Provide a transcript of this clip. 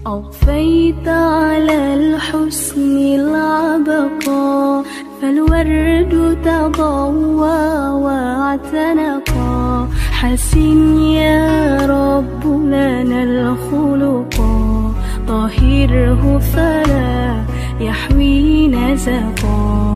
أضفيت على الحسن العبقى، فالورد تضوى واعتنقا. حسن يا رب لنا الخلقا، طهره فلا يحوي نزقا.